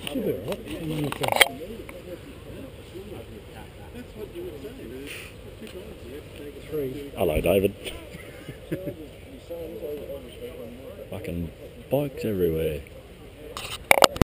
Should be right. Hello, David. Fucking bikes everywhere.